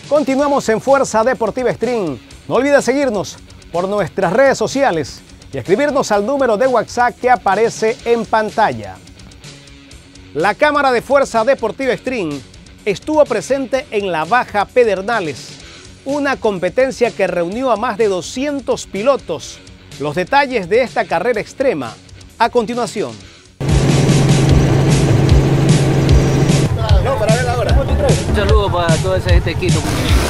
Continuamos en Fuerza Deportiva Extreme. No olvides seguirnos por nuestras redes sociales y escribirnos al número de WhatsApp que aparece en pantalla. La Cámara de Fuerza Deportiva Extreme estuvo presente en la Baja Pedernales, una competencia que reunió a más de 200 pilotos. Los detalles de esta carrera extrema a continuación. Un saludo para toda esa gente de Quito.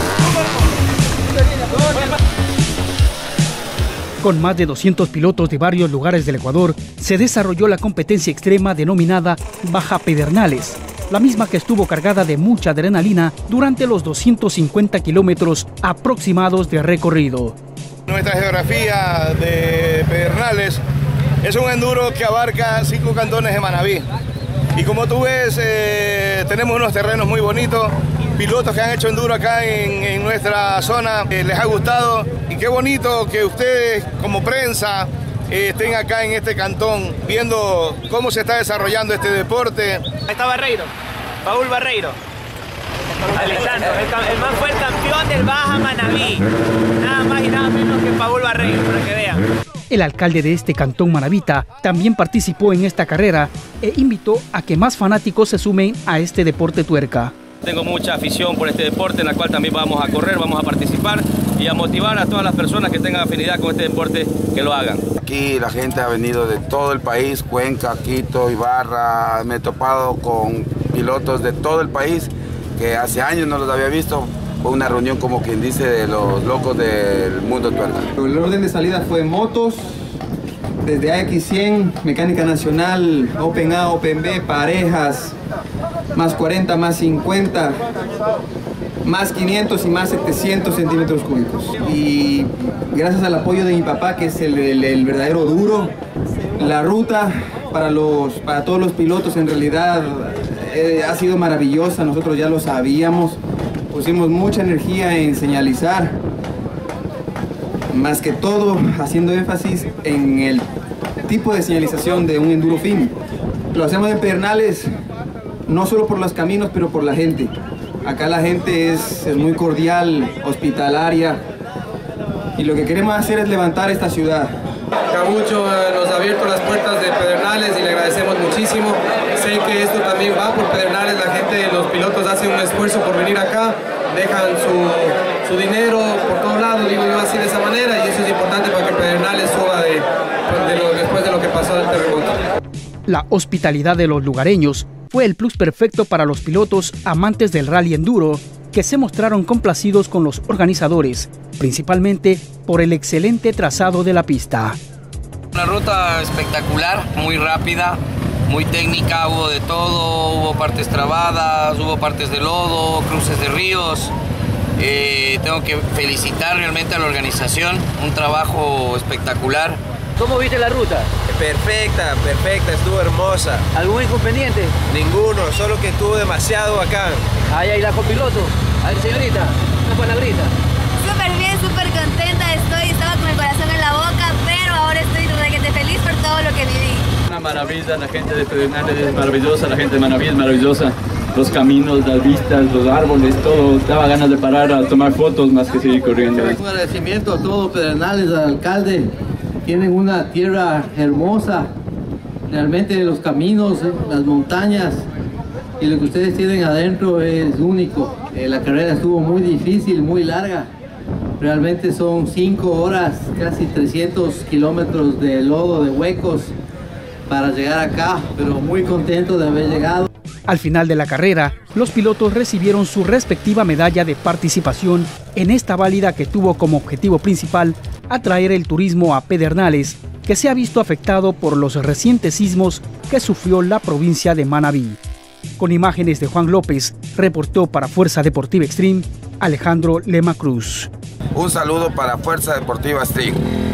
Con más de 200 pilotos de varios lugares del Ecuador, se desarrolló la competencia extrema denominada Baja Pedernales, la misma que estuvo cargada de mucha adrenalina durante los 250 kilómetros aproximados de recorrido. Nuestra geografía de Pedernales es un enduro que abarca 5 cantones de Manabí. Y como tú ves, tenemos unos terrenos muy bonitos, pilotos que han hecho enduro acá en nuestra zona, les ha gustado. Y qué bonito que ustedes como prensa estén acá en este cantón viendo cómo se está desarrollando este deporte. Ahí está Barreiro, Paul Barreiro. Alessandro, el man fue el campeón del Baja Manabí. Nada más y nada menos que Paul Barreiro, para que vean. El alcalde de este cantón manabita también participó en esta carrera e invitó a que más fanáticos se sumen a este deporte tuerca. Tengo mucha afición por este deporte en la cual también vamos a correr, vamos a participar y a motivar a todas las personas que tengan afinidad con este deporte que lo hagan. Aquí la gente ha venido de todo el país, Cuenca, Quito, Ibarra. Me he topado con pilotos de todo el país que hace años no los había visto. Fue una reunión, como quien dice, de los locos del mundo tuerca. El orden de salida fue motos, desde AX100, Mecánica Nacional, Open A, Open B, parejas, más 40, más 50, más 500 y más 700 centímetros cúbicos. Y gracias al apoyo de mi papá, que es el verdadero duro, la ruta para todos los pilotos en realidad ha sido maravillosa, nosotros ya lo sabíamos. Pusimos mucha energía en señalizar, más que todo haciendo énfasis en el tipo de señalización de un enduro fin. Lo hacemos en Pedernales no solo por los caminos, pero por la gente. Acá la gente es muy cordial, hospitalaria, y lo que queremos hacer es levantar esta ciudad. Camucho nos ha abierto las puertas de Pedernales y le agradecemos muchísimo. Sé que esto también va por Pedernales, la gente, los pilotos hacen un esfuerzo por venir acá, dejan su dinero por todos lados, digo yo así de esa manera, y eso es importante para que Pedernales suba después de lo que pasó del terremoto. La hospitalidad de los lugareños fue el plus perfecto para los pilotos amantes del rally enduro, que se mostraron complacidos con los organizadores, principalmente por el excelente trazado de la pista. Una ruta espectacular, muy rápida, muy técnica, hubo de todo, hubo partes trabadas, hubo partes de lodo, cruces de ríos. Tengo que felicitar realmente a la organización, un trabajo espectacular. ¿Cómo viste la ruta? Perfecta, estuvo hermosa. ¿Algún inconveniente? Ninguno, solo que estuvo demasiado bacán. Ahí la copiloto. A ver, señorita, una palabrita. Súper bien, súper contenta estaba con el corazón en la boca, pero ahora estoy requete feliz por todo lo que viví. Una maravilla, la gente de Pedernales es maravillosa, la gente de Manabí es maravillosa. Los caminos, las vistas, los árboles, todo, daba ganas de parar a tomar fotos más que seguir corriendo. Un agradecimiento a todos Pedernales, al alcalde. Tienen una tierra hermosa, realmente los caminos, las montañas y lo que ustedes tienen adentro es único. La carrera estuvo muy difícil, muy larga, realmente son 5 horas, casi 300 kilómetros de lodo, de huecos para llegar acá, pero muy contento de haber llegado. Al final de la carrera, los pilotos recibieron su respectiva medalla de participación en esta válida que tuvo como objetivo principal atraer el turismo a Pedernales, que se ha visto afectado por los recientes sismos que sufrió la provincia de Manabí. Con imágenes de Juan López, reportó para Fuerza Deportiva Extreme, Alejandro Lema Cruz. Un saludo para Fuerza Deportiva Extreme.